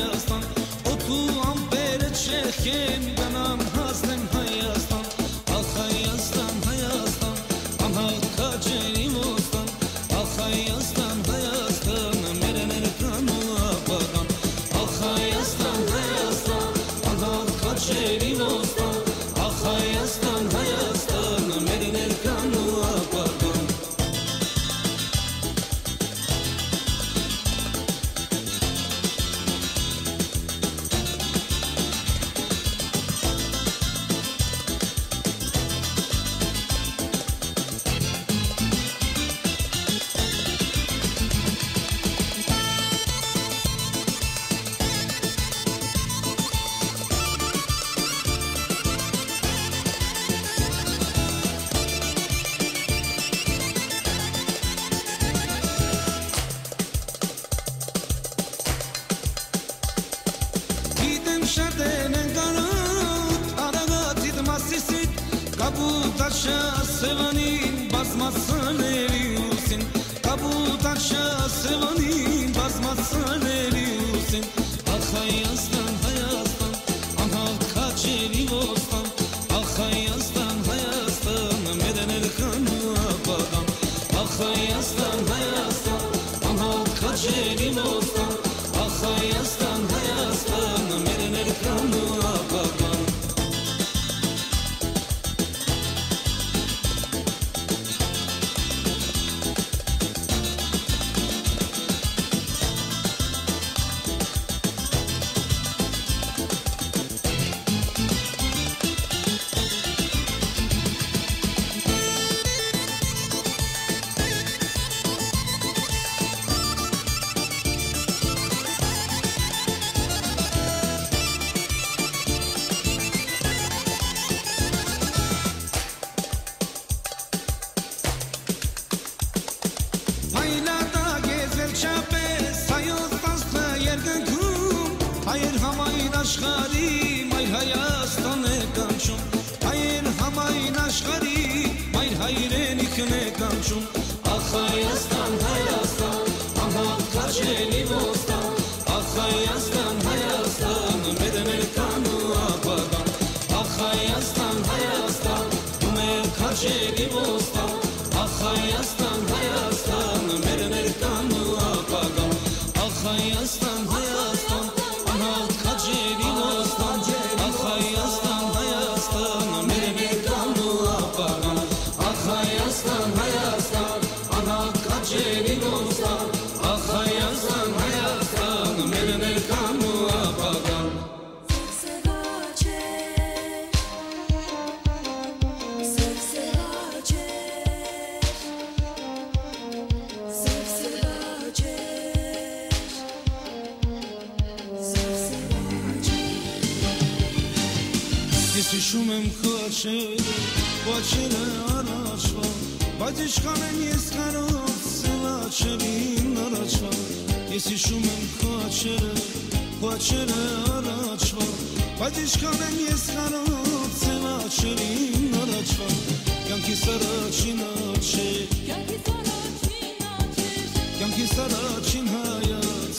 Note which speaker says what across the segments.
Speaker 1: Հայաստան Օդու ամպերը չեղքեն գնամ հասնեմ Հայաստան Ախ Հայաստան, Հայաստան անհաղ քաջերի ոստան Ախ Հայաստան, Հայաստան մեր ներկան ու ապագան Ախ Հայաստան, Հայաստան անհաղ քաջերի ոստան Ախ Հայաստան, Հայաստան մեր ներկան ու ապագան Շատեն են կարոտ, արագաթիտ մասիսիտ Կապուտաշա սևանին, բազմասաների ուսին Կապուտաշա սևանին, բազմասաների ուսին Ախ Հայաստան, Հայաստան, անհաղ քաջերի ոստան Ախ Հայաստան, Հայաստան, մեր ներկան ու ապագան Ախ Հայաստան, Հայաստան, անհաղ քաջերի ոստան Ախ Հայաստան, Հայաստան, մեր ներկան ու ապագան Հայեր համայն աշխարի, մայր Հայաստան է կանչում Հայեր համայն աշխարի, մայր հայրենիքն է կանչում Ախ Հայաստան, Հայաստան, անհաղ քաջերի ոստան Ախ Հայաստան, Հայաստան, մեր ներկան ու ապագան Ախ Հայաստան, Հայաստան, մեր քաջերի ոստան Ախ Հայաստան, Հայաստան, մեր ներկան ու ապագան Ախ Հայաստան, Հայաստան անհաղ քաջերի ոստան Ախ Հայաստան, Հայաստան, մեր ներկան ու ապագան Ախ Հայաստան, Հայաստան, անհաղ քաջերի ոստան Ախ Հայաստան, Հայաստան, մեր ներկան ու ապագան Ես հիշում եմ քո աչքերը առաջվա Բայց իշխան են ես կարոտ սև աչքերին առաջվա Ես հիշում եմ քո աչքերը առաջվա Բայց իշխան են ես կարոտ սև աչքերին առաջվա Կյանքիս առաջին աչք Կյանքիս առաջին հայաց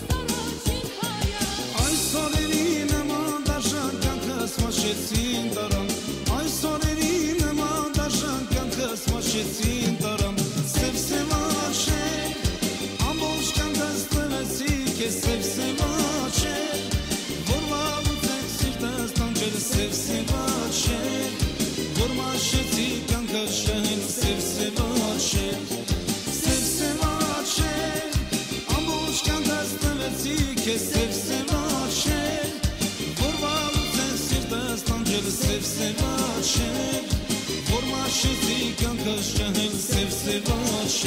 Speaker 1: Այս օրերի նման դաշան կյանքս մաշեցին տարան Այս օրերի նման դաշան կյանքս մաշեցին տարան Սև աչք ամբողջ կյանքս տվեցի քեզ սև աչք Որ վաղուց եք սիրտս տանջել սև աչք Որ մաշեցի կյանքս շահել սև աչք Սև աչք ամբողջ կյանքս տվեցի քեզ սև աչք Որ վաղուց եք սիրտս տանջել սև աչք Որ մաշեցի կյանքս շահել սև աչք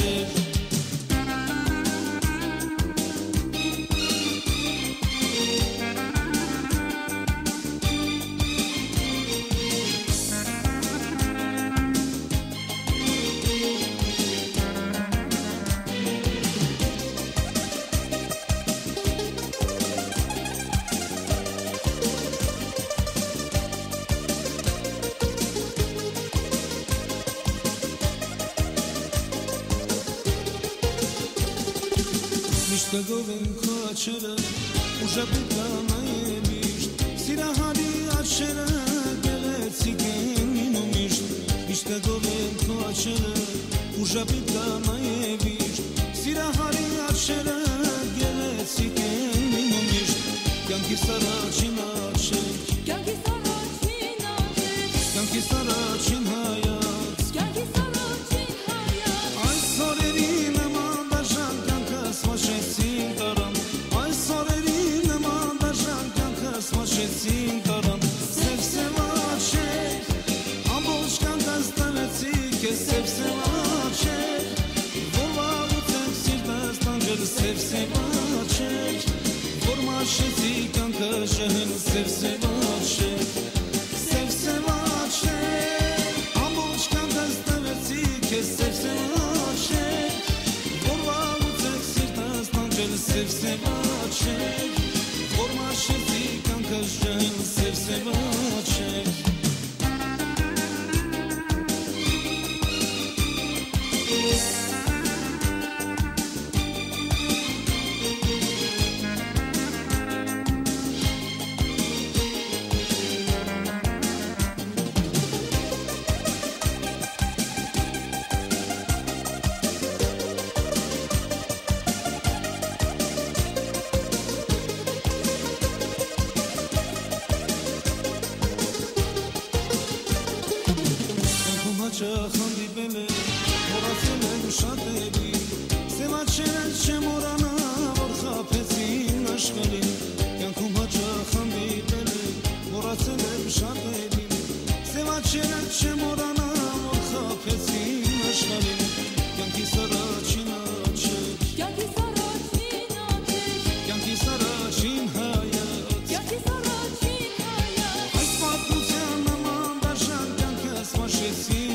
Speaker 1: Միշտ գով են քո աչքերը ուժը բիկանայելիշտ Սիրահարի աչերը գեղեցիկ են լինում միշտ է գովեն քո աչերը ուժը բիկանայելիշտ Սիրահարի աչերը գեղեցիկ են լինում միշտ Կյանքիս առաջին աչք Կյանքիս առաջին հայացք Կյանքիս առաջին հայացք Այս օրերի նման դաժան կյանքս մաշեցին տարան Այս օրերի նման դաժան կյանքս մաշեցին տարան Սև աչեք ամբողջ կյանքս տվեցիք ես Սև աչեք որ վաղուց եմ սիրտս տանջել Սև աչեք որ մաշեցի կյանքս ժահել Սև աչեք Սև աչեք ամբողջ կյանքս տվեցիք ես Սև աչեք որ վաղուց եք սիրտս տանջել Սև աչեք որ մաշեցի կյանքս ժահել Սև աչեք Խանդիպել է, մոռացել եմ շատերի Սև աչքերը չեմ մոռանա, որ խաբեցին աշխարհին Կյանքում հաճախ խանդիպել է, մոռացել եմ շատերի Սև աչքերը չեմ մոռանա, որ խաբեցին աշխարհին Կյանքիս առաջին աչք Կյանքիս առաջին հայացք Կյանքիս առաջին հայացք Այս պատմության նման դաժան կյանքս մաշեցին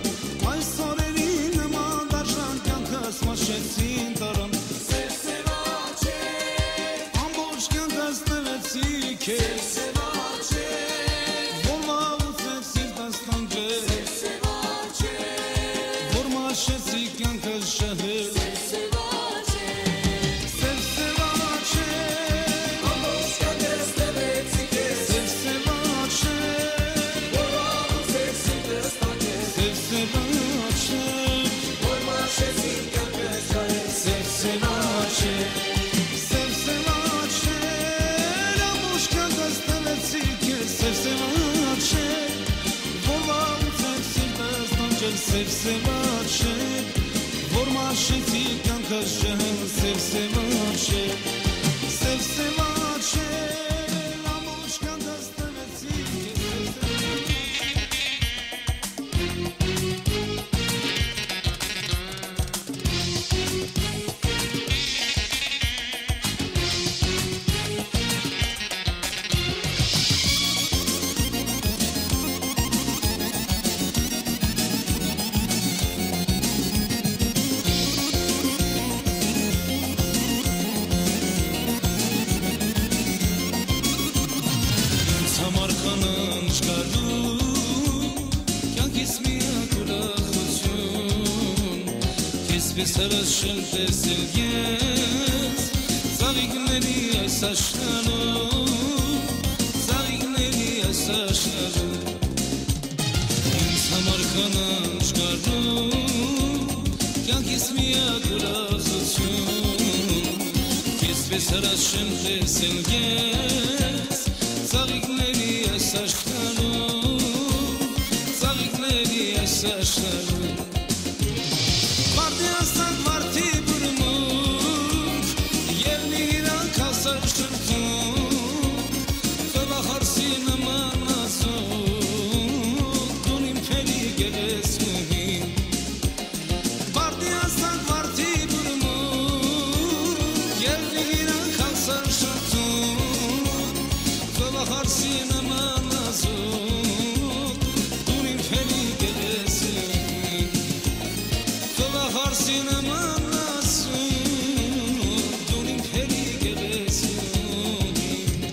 Speaker 1: Մաշեցին տարան Սև աչեք ամբողջ կյանքս տվեցիք Սև աչեք որ վաղուց եք սիրտս տանջել Սև աչեք որ մաշեցի կյանքս ժահել Սև աչեք ամբողջ կյանքս տվեցիք Սև աչեք որ վաղուց եք սիրտս տանջել Սև աչեք որ մաշեցի Սև աչեք ամբողջ կյանքս տվեցիք Սև աչեք որ վաղուց եք սիրտս տանջել Սև աչեք որ մաշեցի կյանքս ժահել Սև աչեք ամբողջ կյանքս տվեցիք Պես հրաշել տեսել ես Ծաղիկների այս աշխարհում Ծաղիկների այս աշխարհում Ինձ համար կանանչ կարում Կյանքիս միակ ուրախություն Ես պես հրաշել տեսել ես Ծաղիկների այս աշխարհում Ծաղիկների այս աշխարհում Վարդիաստան վարդի բրմունք Եվ նիրանք հասար շրթում Խվախարսի նման ասում Դուն իմ փերի գեղեցկուհին Վարդիաստան վարդի բրմունք Եվ նիրանք հասար շրթում Խվախարսի նման ասում Դուն իմ փերի գեղեցկուհին Հարսին աման ասում Դուն իմ փերի գեղեցկուհին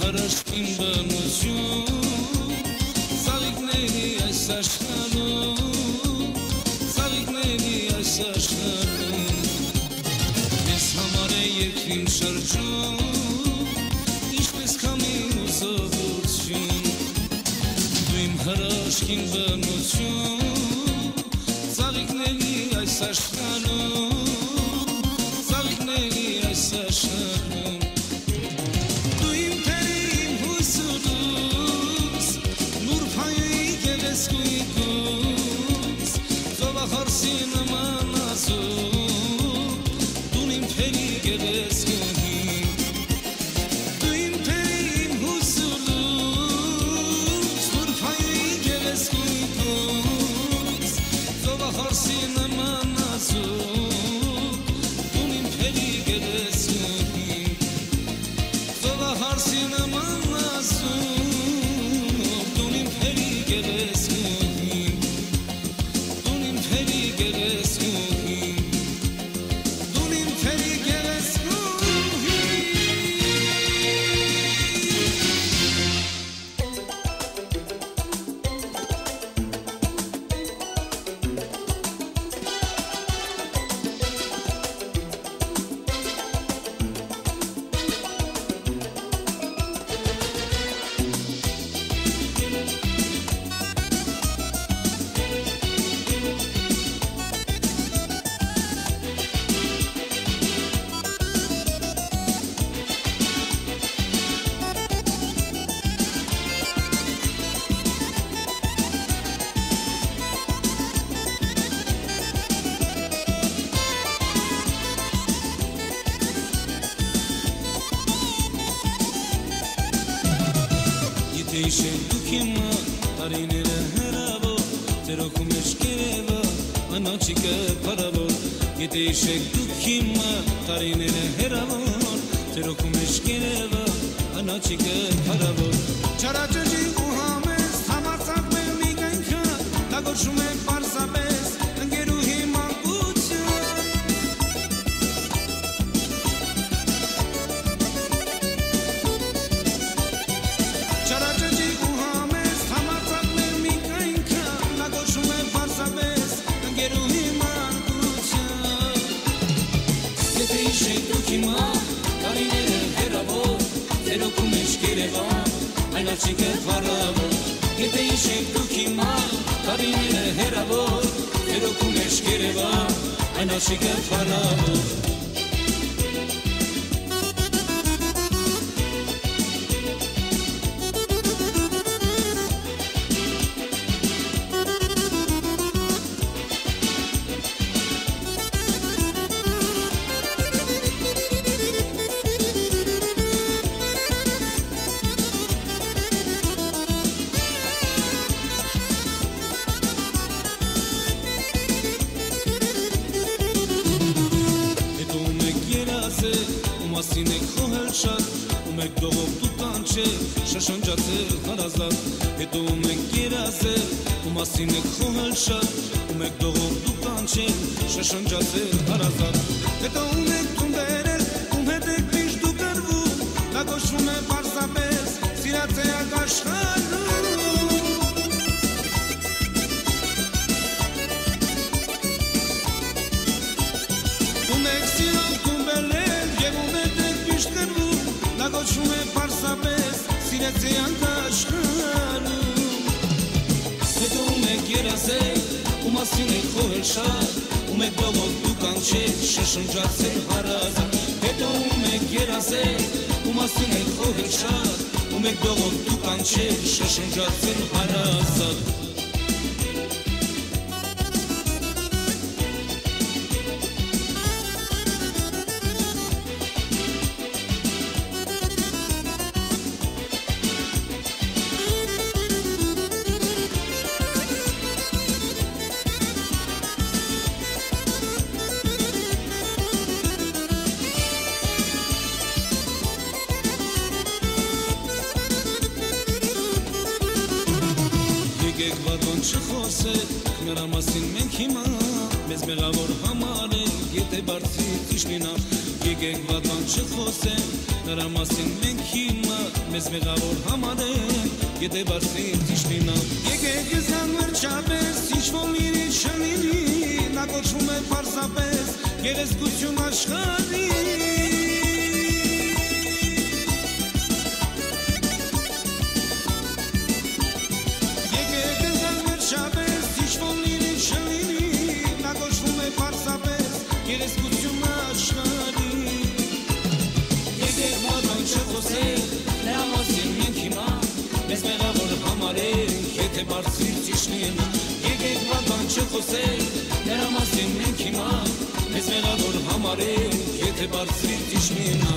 Speaker 1: հրաշքին բնություն Ծաղիկների այս աշխարհում Ծաղիկների այս աշխարհում Ես համար է երկրին շրջում Ինչպես քամին ու սովորություն Դու իմ հրաշքին բնություն Ծաղիկների այս աշխարհում Ծաղիկների այս աշխարհում Դու իմ թերի իմ հույսուրուս Նուրփայի գեղեցկուի գուս Ծովախորսի նման ազում Դու իմ թերի գեղեցկուի Դու իմ թերի իմ հույսուրուս Նուրփայի գեղեցկուի գուս Ծովախորսի նման ազում Դու իմ թերի գեղեցկուի Ծովախորսի նման ազում Դու իմ թերի գեղեցկուի Դու իմ թերի գեղեցկուի Դու իմ թերի գեղեցկուի Իշեն դուք իմը տարիները հրավոր Ձերոքում էշկերևը անոչիկը պարավոր Եթե իշեք դուք իմը տարիները հրավոր Ձերոքում էշկերևը անոչիկը պարավոր Չարաճջի ու համես համարցակ մեր մի գանքը Դա գոչում է պարզապես ընկերուհի մանկություն Չարաճջի ու համես համարցակ մեր մի գանքը Դա գոչում է պարզապես ընկերուհի մանկություն Եթե իշեք դուք իմա տարիները հեռավոր Ձերոքում էշկերևա այն աչիկը պարավոր Եթե իշեք դուք իմա տարիները հեռավոր Ձերոքում էշկերևա այն աչիկը պարավոր Մասին եք խոհել շատ, ու մեկ դողով դու կանչել, շշնջացել հարազատ Հետո մեկ երազել, ու մասին եք խոհել շատ, ու մեկ դողով դու կանչել, շշնջացել հարազատ Հետո մեկ տուն բերել, ում հետ եք միշտ դու կրվում, դա գոչվում է պարզապես սիրացեակ աշխարհում Ում եք սիրով տուն բերել, և ում հետ եք միշտ կրվում, դա գոչվում է պարզապես սիրացեակ աշխարհում Հետո ում եք երազել, ու մասին եք խոհել շատ, ու մեկ դողով դու կանչել, շշնջացել հարազատ Հետո ում եք երազել, ու մասին եք խոհել շատ, ու մեկ դողով դու կանչել, շշնջացել հարազատ Եկեք վատոն չխոսեք, նրա մասին մենք հիմա Մեզ մեղավոր համար ենք, եթե բարձրի ճիշտ լինա Եկեք վատան չխոսեմ, նրա մասին մենք հիմա մեզ մեղավոր համարենք, եթե բարձրին ճիշտ լինա։ Եկեք զան վերջապես, ինչ որ լինի չլինի, նա կոչվում է պարզապես գեղեցկություն աշխարհի։ Եկեք զան վերջապես, ինչ որ լինի չլինի, նա կոչվում է պարզապես գեղեցկություն աշխարհի։ Եկեք վատան չխոսենք, նրա մասին մենք հիմա մեզ մեղավոր համարենք, եթե բարձրին ճիշտ լինա։ Եկեք վատան չխոսենք, նրա մասին մենք հիմա մեզ մեղավոր համարենք, եթե բարձրին ճիշտ լինա։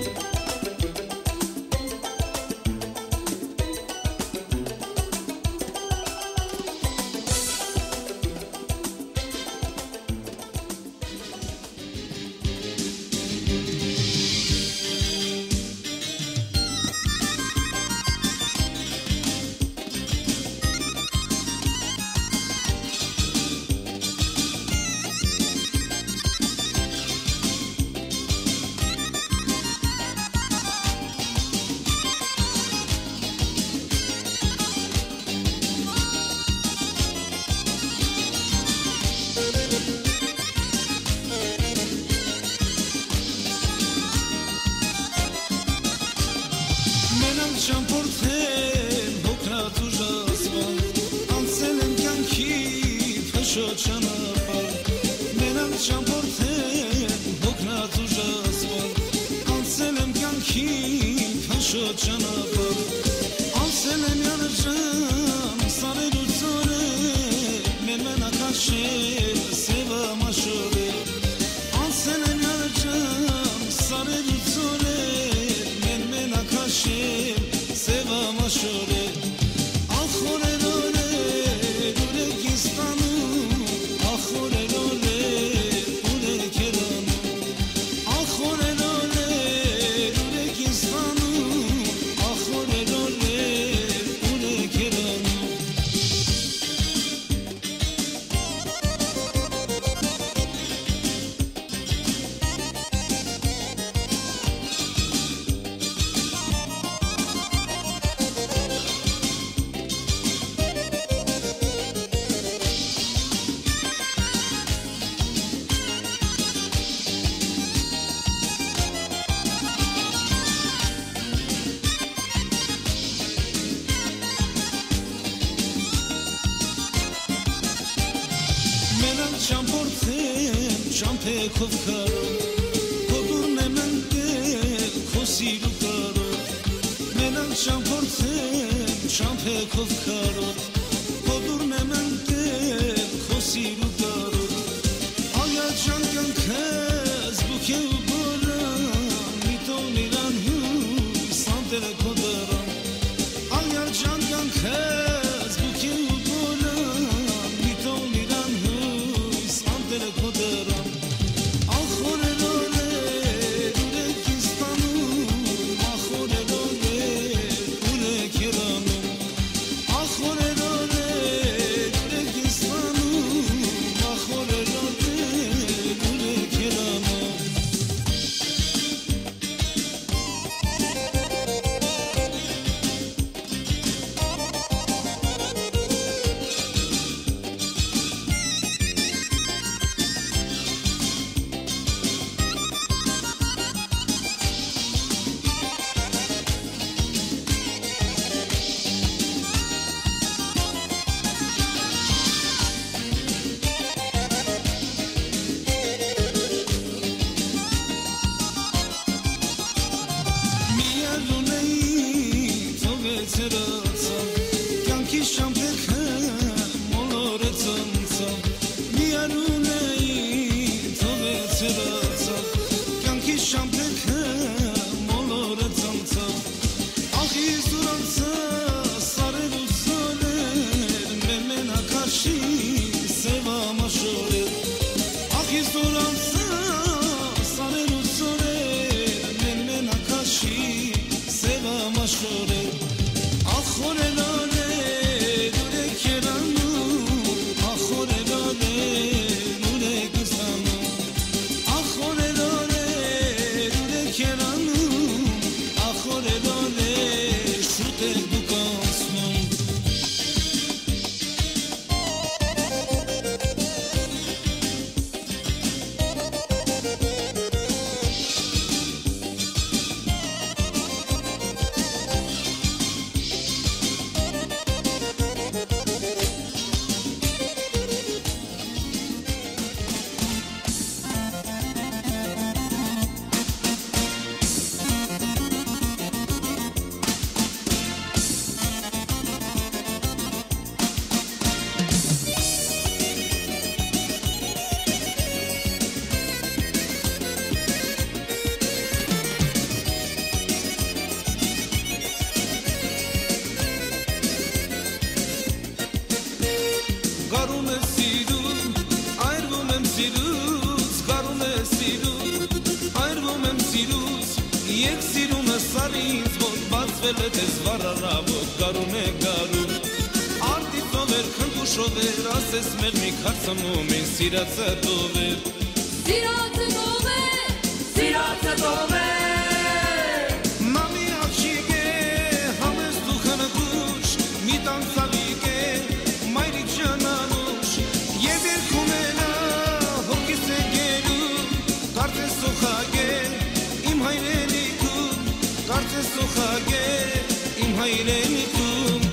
Speaker 1: Ճամփորդել հոգրած ու ժազվան, անցել եմ կյանքի փշոտ ճանապարհ։ Մենակ ճամփորդել հոգրած ու ժազվան, անցել եմ կյանքի փշոտ ճանապարհ։ Անցել եմ յանրջան, սարեր ու ծորեր, մեն մենակ աշխել, սևա մաշորեր։ Անցել եմ յանրջան, սարեր ու ծորեր, մեն մենակ աշխել, Seva maşore, ahore lore, ure gistanu, ahore lore, ure keranu, ahore lore, ure gistanu, ahore lore, ure keranu. Ճամփորդեմ ճամփեքով քարով, հոդուրն եմ ընկել քո սիրու կարով։ Մենակ ճամփորդեմ ճամփեքով քարով, հոդուրն եմ ընկել քո սիրու կարով։ Ալյաճան կյանքս բուք է ու բորան, միտոն իրան հույս անտերը քո դարան։ Ալյաճան կյանքս բուք է ու բորան, միտոն իրան Koderam, ahore lore, ure kistanu, ahore lore, ure keranu, ahore lore, ure kistanu, ahore lore, ure keranu. vete zvara rabo garune garu Arti tover khangu shover ases mermi kharsa momen siratsa dover
Speaker 2: Siratsa dover
Speaker 1: Mami achige hames dukhana kush mitan savige mayri jananush yever khumena hokise gelu karte sokhage im hayreni ku karte sokhage im hayreni ku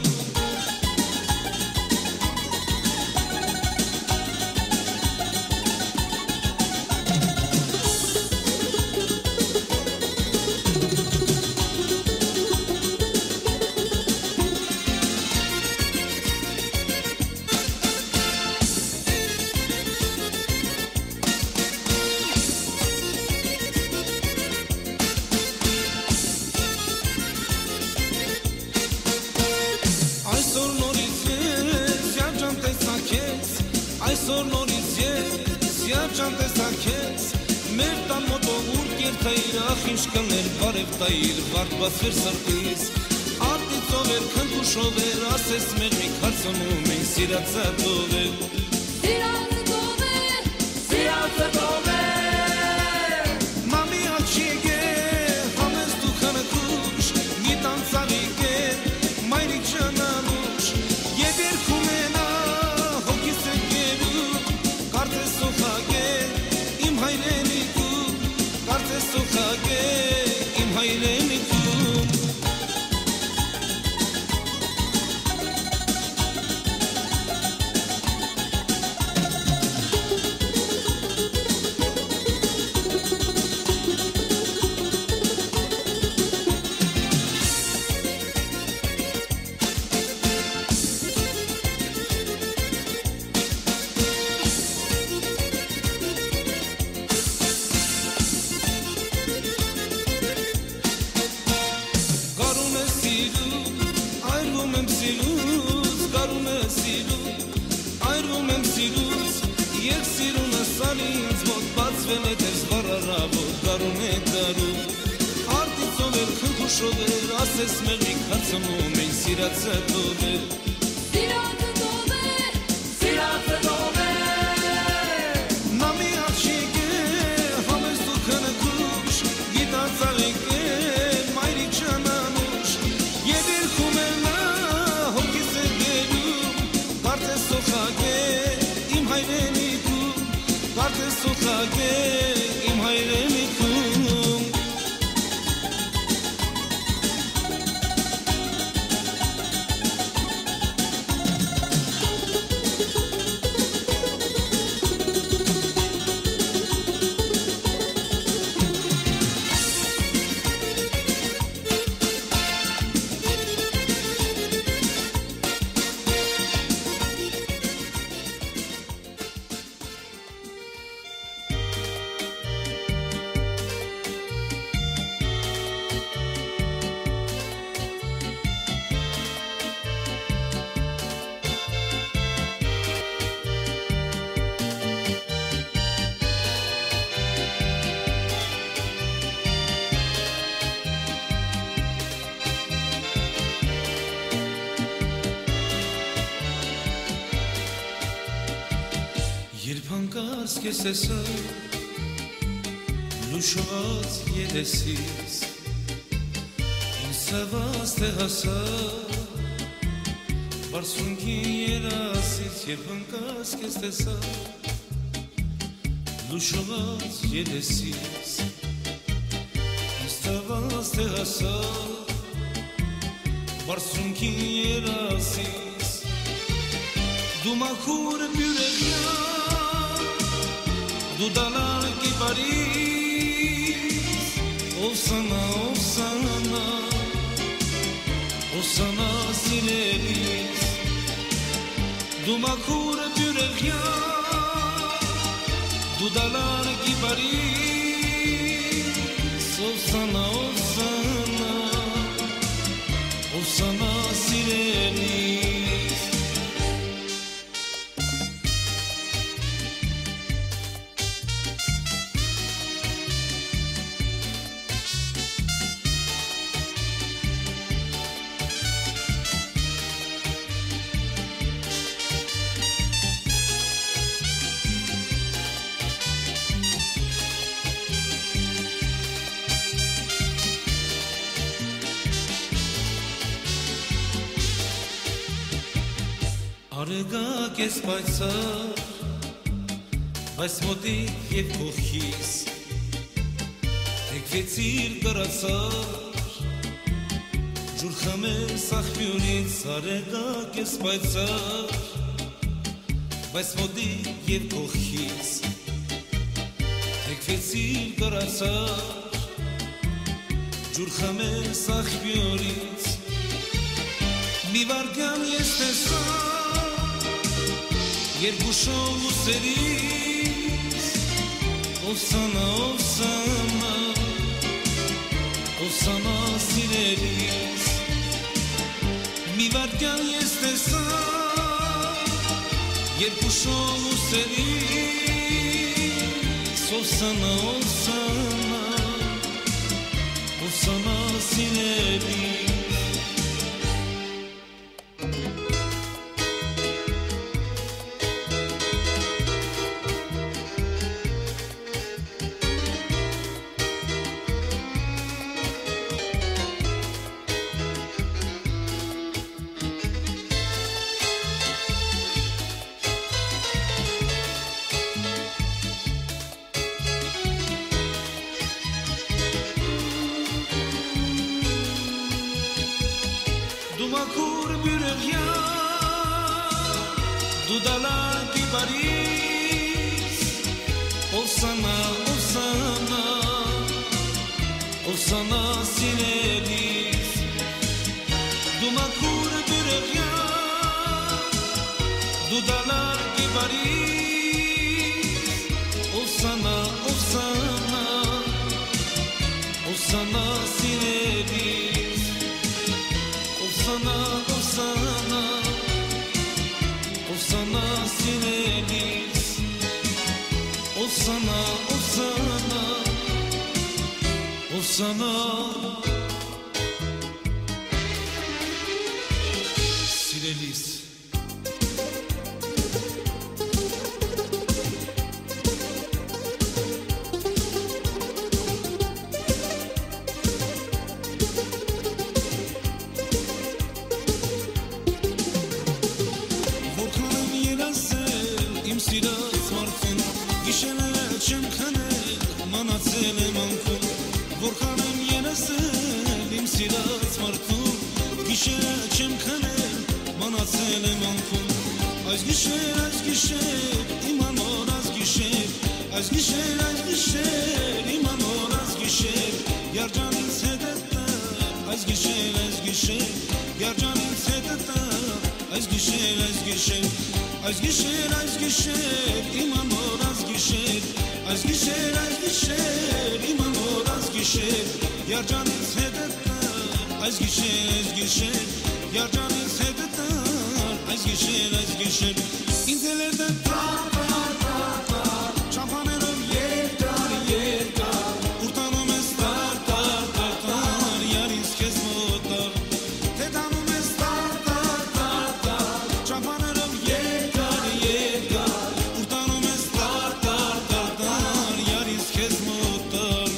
Speaker 1: Այսօր նորից ես սիաճան տեսակեց մեր տան մոտո ուր կերթայիր ախինչ կներ բարև տայիր վարդ բացվեր սրտիս արտիծով էր քնքուշով էր ասես մեր մի քարցնում են սիրածա դով էր
Speaker 2: Siratsa dover
Speaker 1: Մամի աչիգե համես դու քանքուշ մի տանցավիգե մայրի ճանանուշ եւ երգում են Im hayreniku, karte sokhage, im hayreniku. Այրվում եմ սիրուց, երբ սիրունը սալինց մոտ բացվել է դեր զվարարավոր գարուն է գարու Արտիծով էր քնքուշով էր, ասես մեր մի քարցնում են սիրածա դով էր
Speaker 2: Siratsa dover
Speaker 1: Մամի աչիգե, համես դու քնքուշ, գիտանցավիկ է, մայրի ճանանուշ Եվ երգում է նա, հոգիս է գերում, կarte sokhage, im hayreniku, karte sokhage, im hayreniku Երբ հանկարծ քեզ տեսա լուշված երեսից ինձ սավաց թե հասա բարձունքի երասից Երբ հանկարծ քեզ տեսա լուշված երեսից ինձ սավաց թե հասա բարձունքի երասից Դու մաքուր բյուրեղյա Du dalar ki Paris O sana, o sana O sana sileriz Du makur bürevya Du dalar ki Paris O sana, o sana O sana sileriz Բարեկակ ես պայծառ, բայց մոտիկ և կողքիս Թեքվեցիր կրացար, ջուր խմես աղբյուրից Բարեկակ ես պայծառ, բայց մոտիկ և կողքիս Թեքվեցիր կրացար, ջուր խմես աղբյուրից Մի վարգան ես տեսա, երկուշով ուսերից Ովսանա, ովսանա, ովսանա սիրելիս Մի վարգան ես տեսա, երկուշով ուսերից Ովսանա, ովսանա, ովսանա սիրելիս Դումակուր բյուրեղյան, դու դալակի բարիս Ովսանա, ովսանա, ովսանա սիրելիս Դումակուր բյուրեղյան, դու դալակի բարիս Ովսանա, ովսանա, ովսանա սիրելիս Ովսանա, ովսանա, ովսանա սիրելիս Ովսանա, ովսանա, ովսանա սիրելիս Սիրած մարդուն, գիշերել չեմ քնել, մանացել եմ անքում Որքան եմ երեսել, իմ սիրած մարդուն, գիշերել չեմ քնել, մանացել եմ անքում Այս գիշեր, իմ անոր այս գիշեր Այս գիշեր, իմ անոր այս գիշեր Երջանից հետ է տար, այս գիշեր Երջանից հետ է տար, այս գիշեր Այս գիշեր, իմ անոր այս գիշեր Այս գիշեր, իմ անոր այս գիշեր Երջանից հետ է տար, այս գիշեր Երջանից հետ է տար, այս գիշեր Ինձ էլ էր դեմ տար, չամփաներով երկար Ուրտանում ես տար, յար ինձ քեզ մոտար Թե տանում ես տար, չամփաներով Ուրտանում ես տար, յար ինձ քեզ մոտար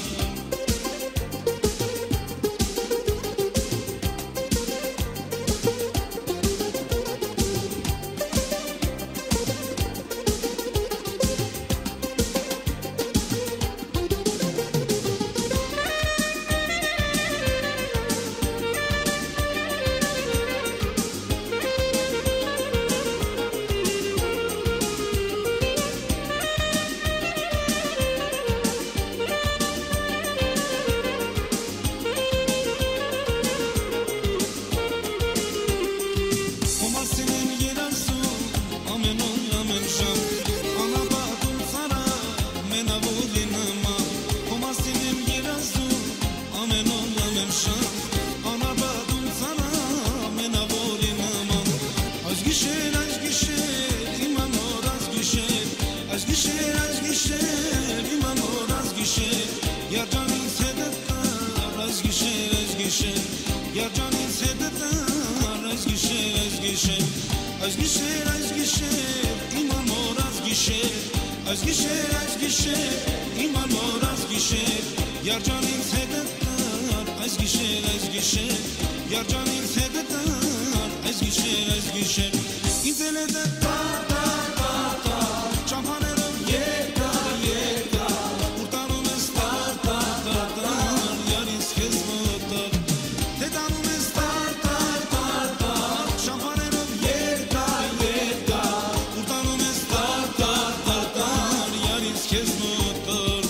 Speaker 1: Երջանից հետ է տար, այս գիշեր, իմ անոր այս գիշեր Այս գիշեր, իմ անոր այս գիշեր Երջանից հետ է տար, այս գիշեր Երջանից հետ է տար, այս գիշեր ինձել է տար Չամփաներով երկար Ուր տանում ես տար Յար ինձ քեզ մոտար Թե տանում ես տար Չամփաներով երկար Ուր տանում ես տար Յար ինձ քեզ մոտար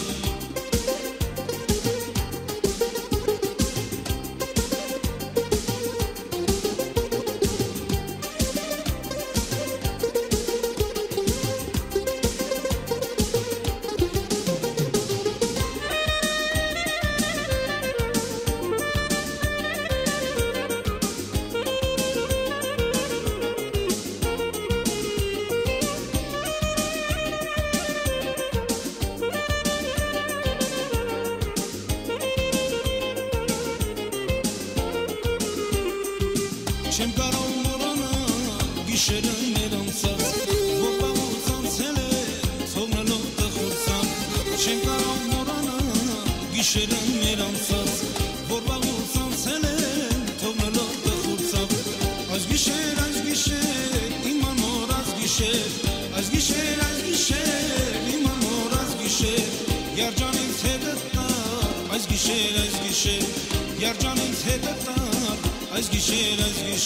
Speaker 1: Չեմ կարող մոռանալ գիշերը մեր անցած Որ բաղուց անցել է թողնելով տխրության Չեմ կարող մոռանալ գիշերը մեր անցած Որ բաղուց անցել է թողնելով տխրության Այս գիշեր իմ անորած գիշեր Այս գիշեր իմ անորած գիշեր Երջան ինձ հետը տար Այս գիշեր Երջան ինձ հետը տար Այս գիշեր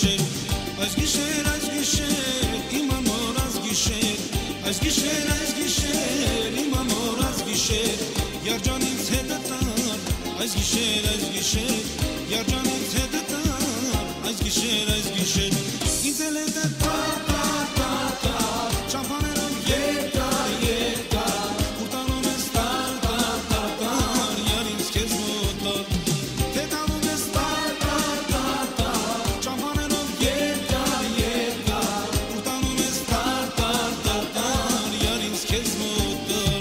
Speaker 1: իմ ամորած գիշեր Այս գիշեր իմ ամորած գիշեր Երջան ինձ հետը տար Այս գիշեր Երջան ինձ հետը տար Այս գիշեր Ինձ էլ է տար Չամփաներով երկար Ուր տանում ես տար Յար ինձ քեզ մոտար Թե տանում ես Չամփաներով երկար Ուր տանում ես Յար ինձ քեզ մոտար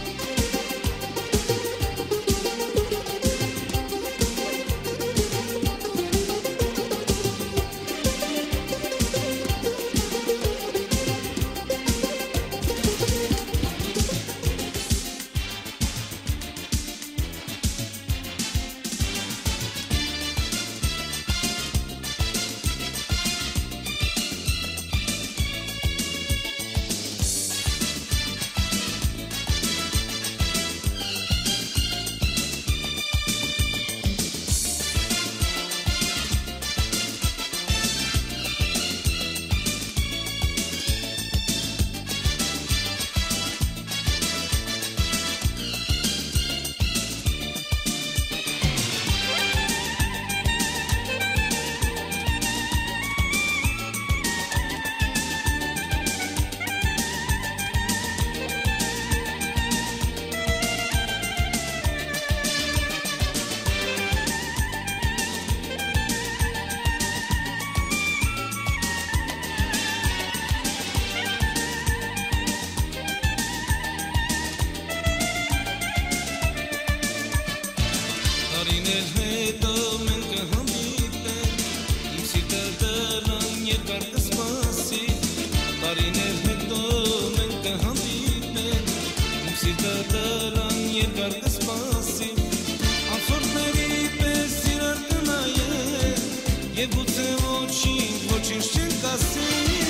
Speaker 1: Տարիներ հետո մենք կհանդիպենք Իմ սիրտը դրան երկար կսպասի Տարիներ հետո մենք կհանդիպենք Իմ սիրտը դրան երկար կսպասի Անցորդների պես իրար կնայենք Եվ գուցե ոչինչ չենք ասի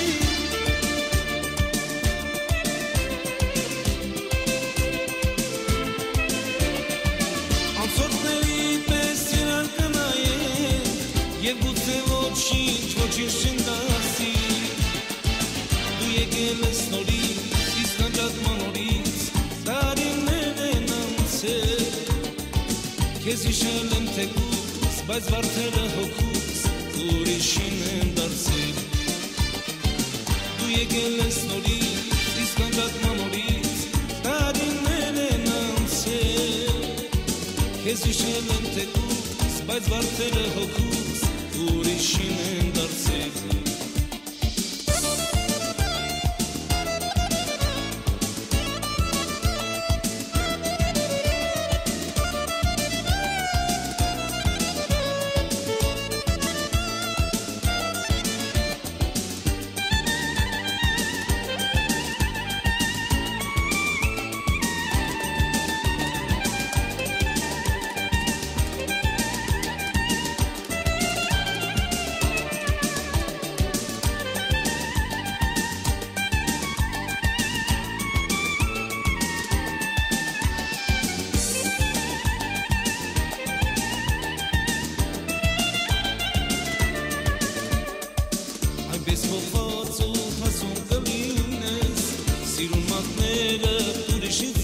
Speaker 1: Եվ գուցե ոչինչ չենք ասի Դու եկել ես նորից, իսկ անջատման օրից Տարիներ են անցել Քեզ հիշել եմ թեկուզ, բայց վարդերը հոգուս Ուրիշին են դարձել Դու եկել ես նորից, իսկ անջատման օրից Տարիներ են անցել Քեզ հիշել եմ թեկուզ, բայց վարդերը հոգուս Ուրիշին են դարձել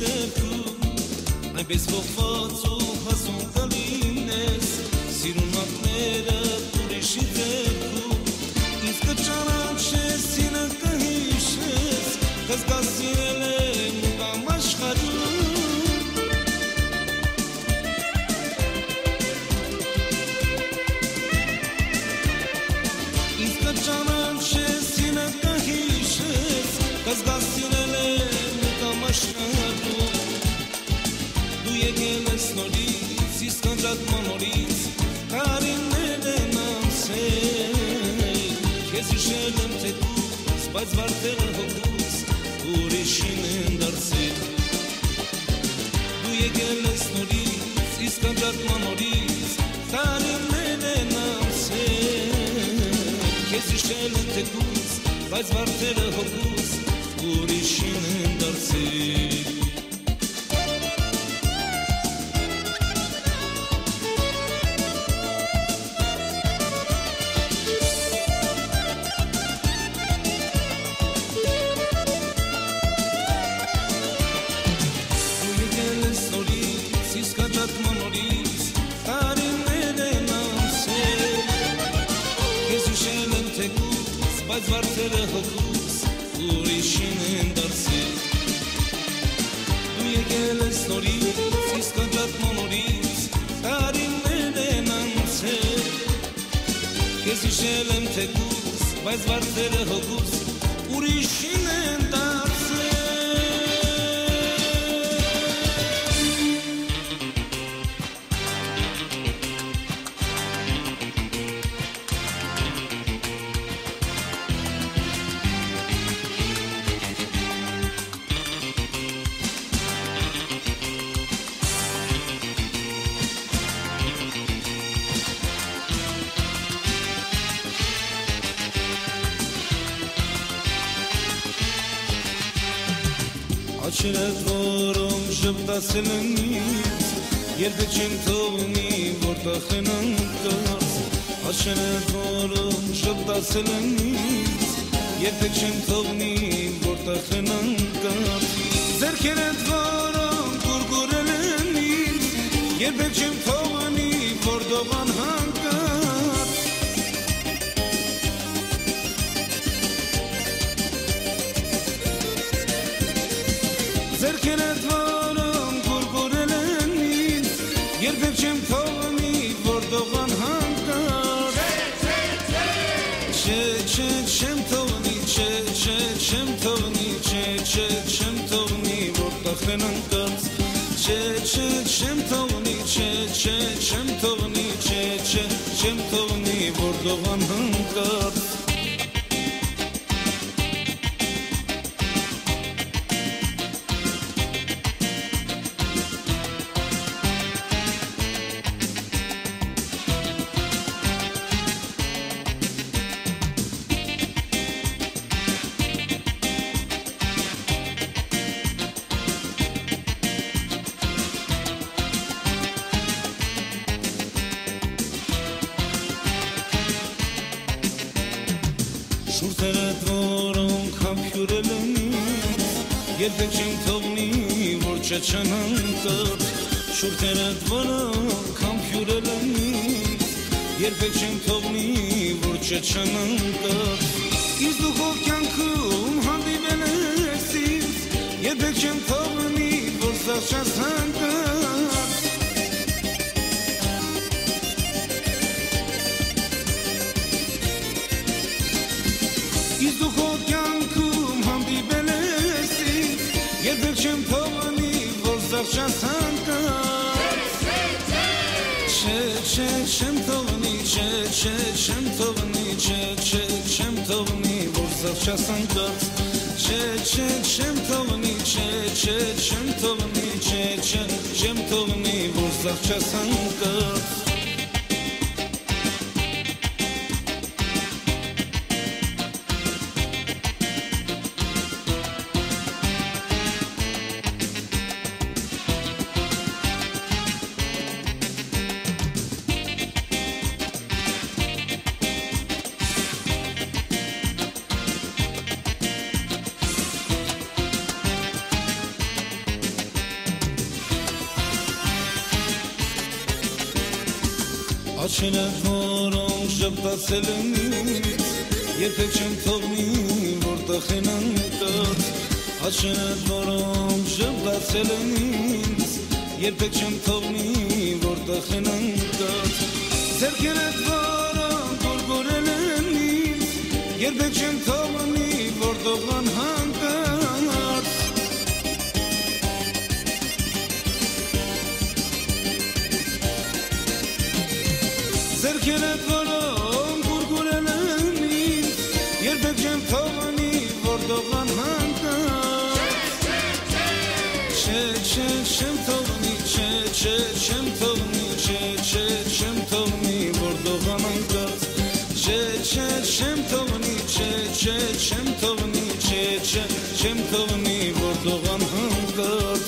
Speaker 1: ձերքում այնպես ողված ու հասուն կլինես սիրուն մատները ուրիշի ձերքում ինձ կճանաչես սիրը կհիշես կզգաս սիրել եմ ու կամ աշխարհում ինձ կճանաչես սիրը կհիշես կզգաս սիրել եմ ու կամ աշխարհում դու եկել ես նորից իսկ անջատման օրից տարիներ են անցել քեզ հիշել եմ թեկուզ բայց վարդերը հոգուս ուրիշին են դարձել դու եկել ես նորից իսկ անջատման օրից տարիներ են անցել քեզ հիշել եմ թեկուզ բայց վարդերը հոգուս ուրիշին են դարձել բայց վարդերը հոգուս ուրիշին են դարձել դու եկել ես նորից իսկ անջատման օրից տարիներ են անցել քեզ հիշել եմ թեկուզ բայց վարդերը հոգուս ուրիշին են դարձել Աչերդ որոնք ժպտացել են ինձ երբեք չեմ թողնի որ տխեն անկած Աչերդ որոնք ժպտացել են ինձ երբեք չեմ թողնի որ տխեն անկած Ձեռքերդ որոնք գուրգուրել են ինձ երբեք չեմ թողնի որ դողան հանկած Ձեռքերդ որոնք գուրգուրել են ինձ երբեք չեմ թողնի որ դողան հանկած Չէ, չեմ թողնի, չէ, չեմ թողնի, չէ, չեմ թողնի որ տխեն անկած Չէ, չեմ թողնի, չէ, չեմ թողնի, չէ, չեմ թողնի որ դողան հանկած Շուրթերդ որոնք համբյուրել են ինձ երբեք չեմ թողնի որ չեչան անկած Շուրթերդ որոնք համբյուրել են ինձ երբեք չեմ թողնի որ չեչան անկած Ինձ դու քո կյանքում հանդիպել ես ինձ երբեք չեմ թողնի որ սաղ հանկած Իսկ դու քո կյանքում հանդիպել ես ինձ երբեք չեմ թողնի որ զղջաս հանկած Չէ, չեմ թողնի, չէ, չեմ թողնի, չէ, չեմ թողնի որ զղջաս հանկած Չէ, չեմ թողնի, չէ, չեմ թողնի, չէ, չեմ թողնի որ զղջաս հանկած Աչենդ որոնք ժպտացել են ինձ Երբեք չեմ թողնի որտեղ են ընկած Աչենդ որոնք ժպտացել են ինձ Երբեք չեմ թողնի որտեղ են ընկած Ձեռքերդ որոնք գորգորել են ինձ Երբեք չեմ թողնի որտեղ անհանգած Ձեռքերդ որոնք գորգորել են ինձ Երբեք չեմ թողնի որտեղ անհանգած Չեմ թողնի, չեմ թողնի, չեմ թողնի, որտեղ անհանգած Չեմ թողնի, չեմ թողնի, չեմ թողնի, որտեղ անհանգած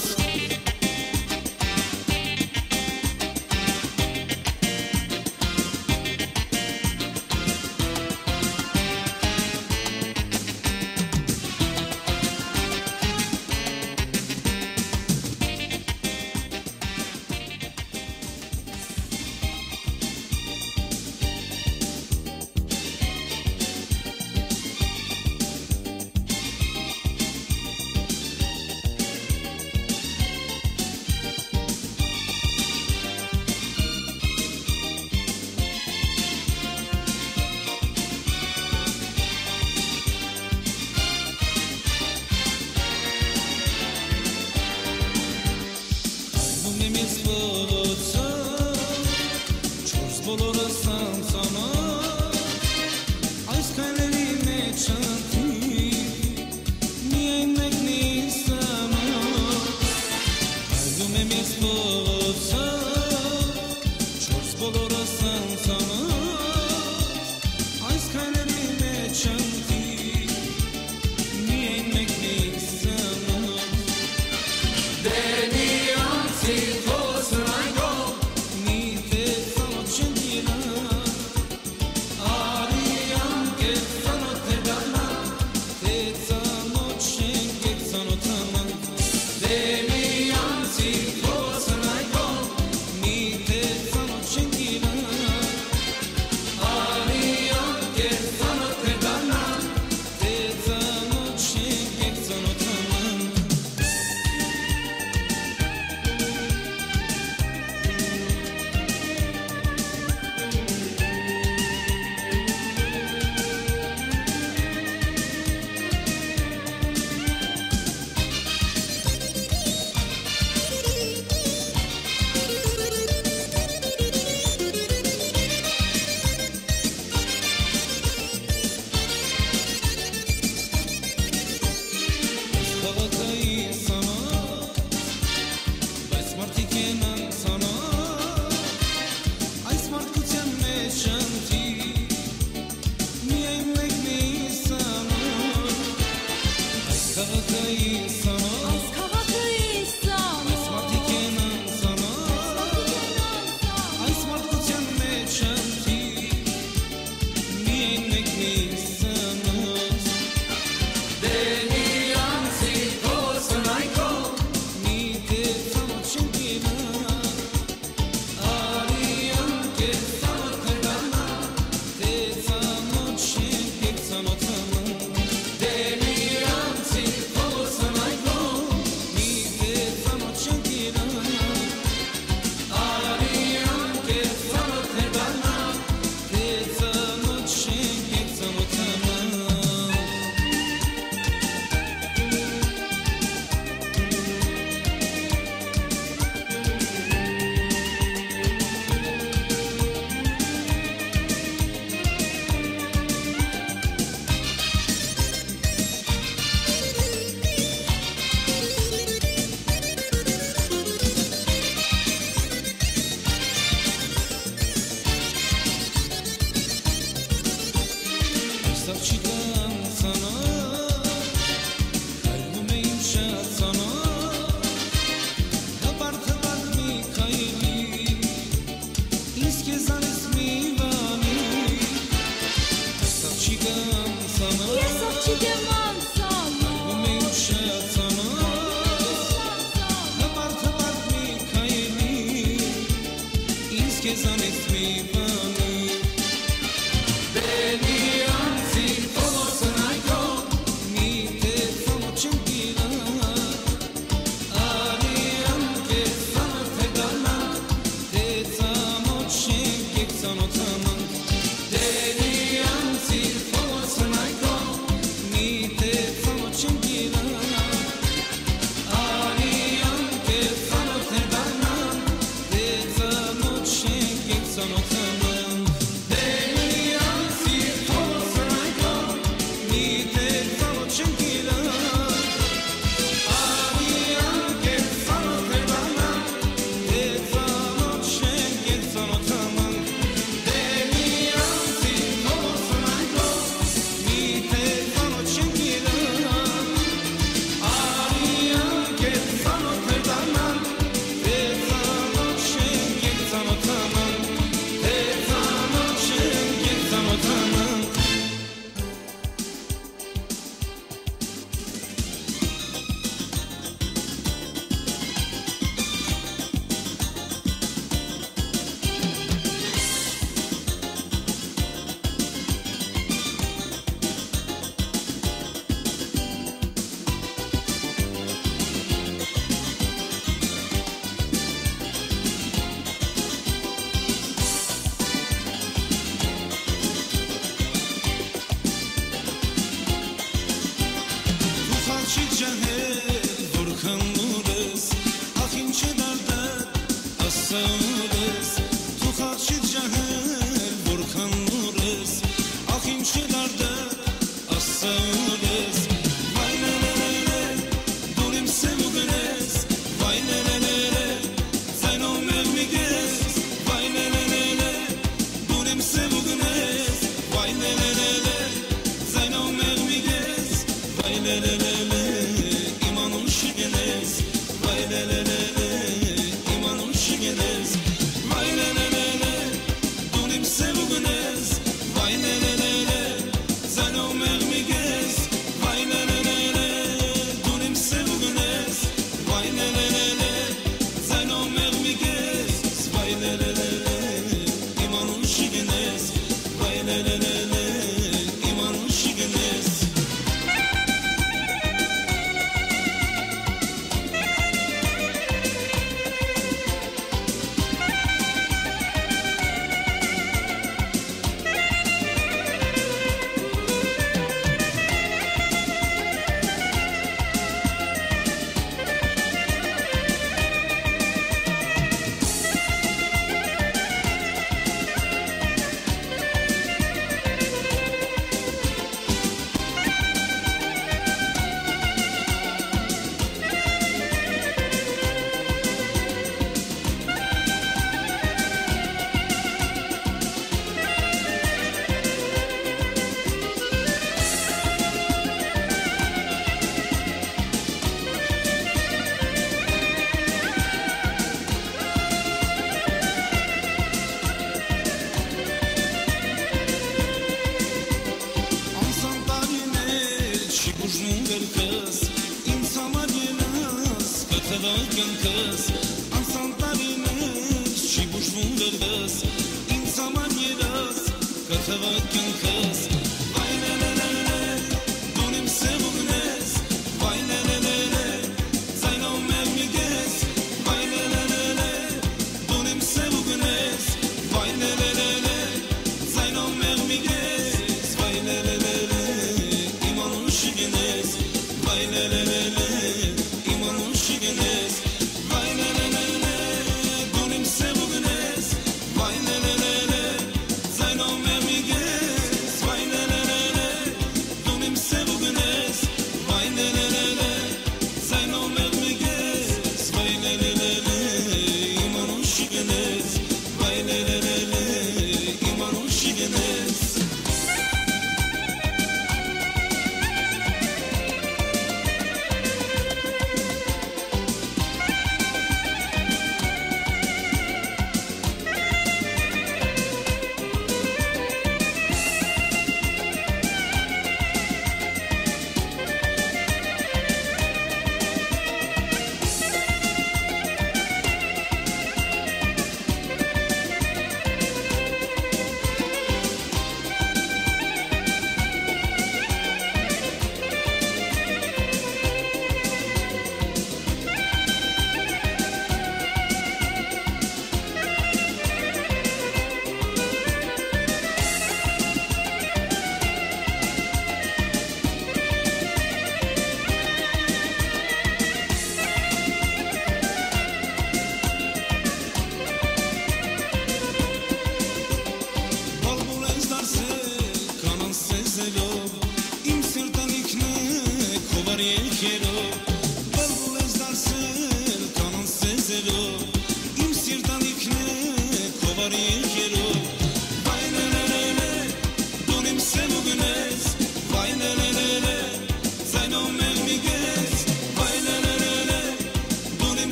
Speaker 1: խաչի ջահել որքան նուրս ախ ինչ դարդար ասաուս դու խաչի ջահել որքան նուրս ախ ինչ դարդար ասաուս վայ լելելե դու իմ սեմուգնես վայ լելելե ցայնոմ մեղմիգես վայ լելելե դու իմ սեմուգնես վայ լելելե ցայնոմ մեղմիգես վայ լելելե իմանուն շիգենես վայ լելելե իմանուն շիգենես վայ լելելե դու իմ սեմուգնես վայ լելելե ցայնոմ մեղմիգես վայ լելելե դու իմ սեմուգնես վայ լելելե ցայնոմ մեղմիգես վայ լելելե իմանուն շիգենես վայ լելելե իմանուն շիգենես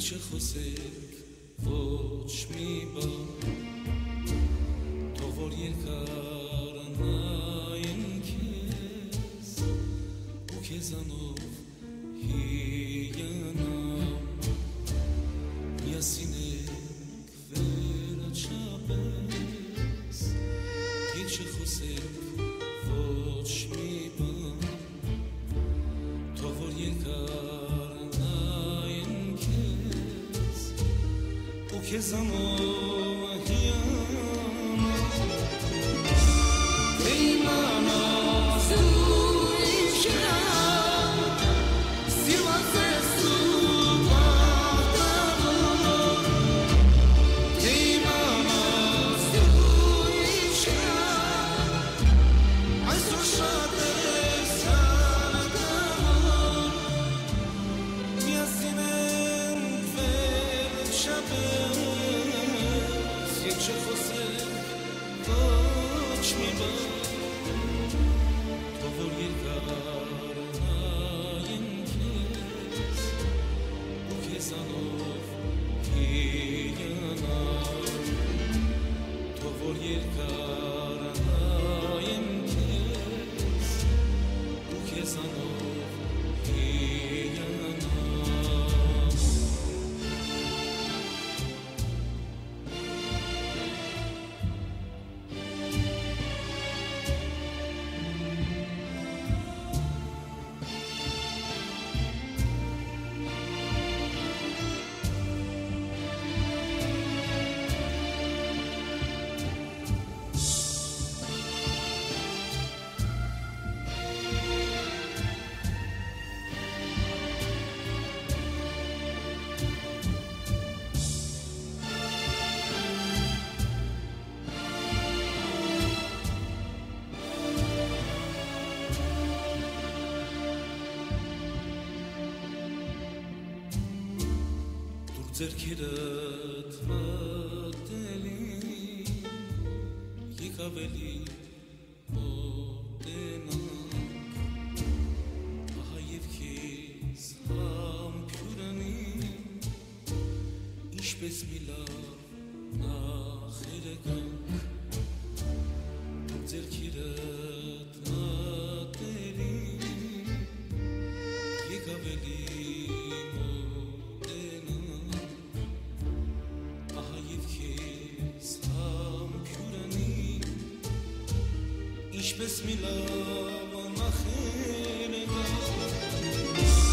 Speaker 1: չխոսեք ոչ մի բան թող որ երկար նայեն քեզ ու քեզանով հիանամ միասին ենք վերջապես ետ չխոսեք ոչ մի բան թող որ երկար նայեն քեզ ու քեզանով հիանամ իմանաս դու ինչ կրամ սիրված ես դու պատահով իմանաս դու ինչ կրամ այսօր շատ ես հարգավոր միասին ենք վերջապես ետ չխոսենք ոչ մի բան թող որ երկար նայեն քեզ ու քեզանով հիանամ թող որ երկար նայեն քեզ ու քեզանով հիանամ ձեռքերդ մտելին եկավ էլի մոտենանք ահա և քեզ համբյուրանին ինչպես մի լավ նախերեկանք ձեռքերդ մտելին եկավ էլի ինչպես մի լավ նախերեկանք